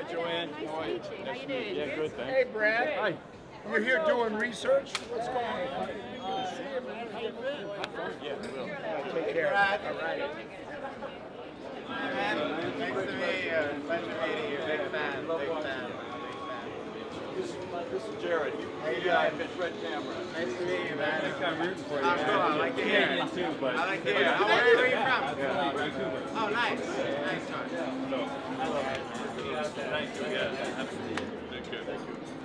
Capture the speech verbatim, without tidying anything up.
Hi, Joanne. Nice to meet you. How you doing? Yeah, good, thanks. Hey, Brad. Hi. You're here doing research? What's going on? Good to see you, man. How you been? Yeah, we will. Take care. All right. Nice to meet you. Pleasure meeting you. Big fan. Big fan. This, this is Jared. How you He, uh, doing? Pitch Red Camera. Nice to meet you, man. I think I'm rooting for you. I'm cool. I like to hear it. too, but I like to hear it. Oh, where are you from? yeah, Vancouver. Oh, nice. Nice one. So, I love it. Thank you. Yeah, absolutely. Good, good.